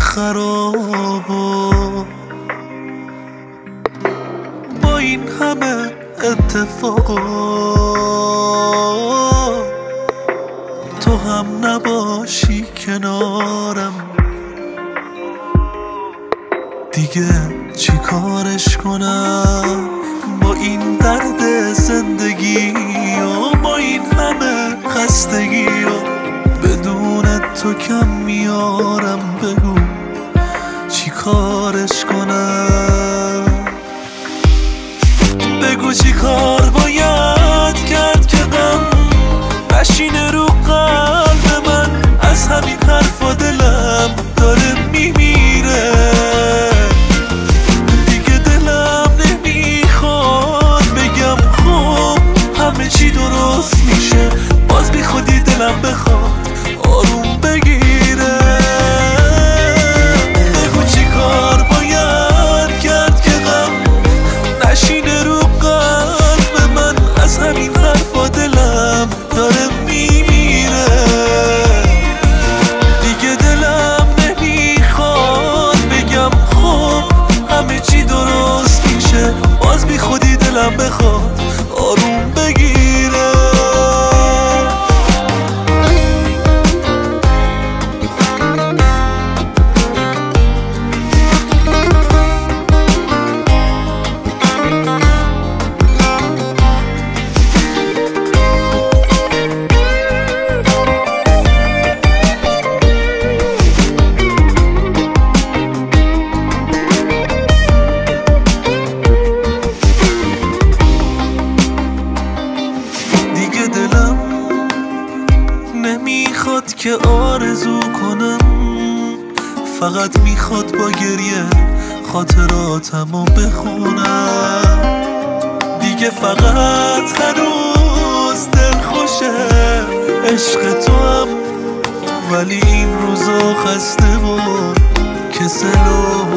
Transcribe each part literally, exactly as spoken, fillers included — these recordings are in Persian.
خراب و با این همه اتفاقات تو هم نباشی کنارم، دیگه چی کارش کنم با این درد زندگی و با این همه خستگی و بدون تو کم میارم، بگو چی کارش کنم، بگو چی کار باید کرد که غم نشینه رو قلب من، از همین حرفا دلم داره میمیره، دیگه دلم نمیخواد بگم خب همه چی درست میشه، باز بی خودی دلم بخواد آروم بگیره، بگو چی کار باید کرد که غم نشینه رو قلب من، از همین حرفا دلم داره میمیره، دیگه دلم نمیخواد بگم خب همه چی درست میشه، باز بی خودی دلم بخواد آروم بگیره. دلم نمیخواد که آرزو کنم، فقط میخواد با گریه خاطراتمو بخونم، دیگه فقط هنوز دل خوشه عشق تو هم، ولی این روزا خسته و کسل و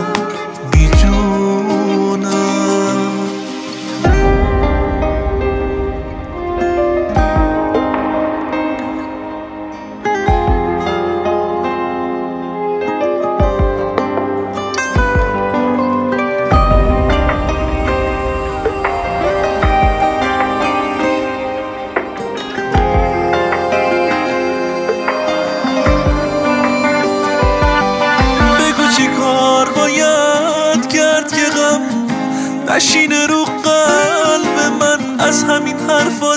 بیجونم. نشینه رو قلب من، از همین حرفا